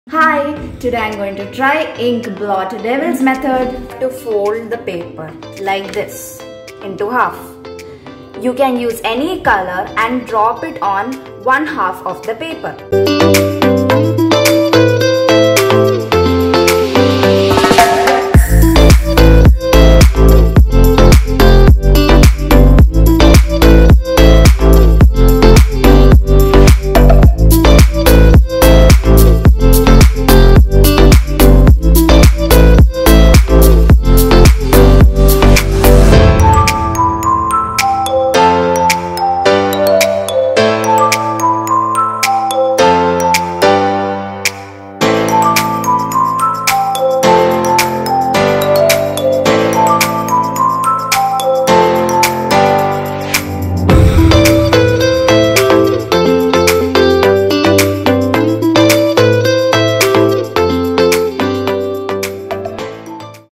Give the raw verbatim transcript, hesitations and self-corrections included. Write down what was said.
Hi, today I'm going to try ink blot devil's method to fold the paper like this into half. You can use any color and drop it on one half of the paper.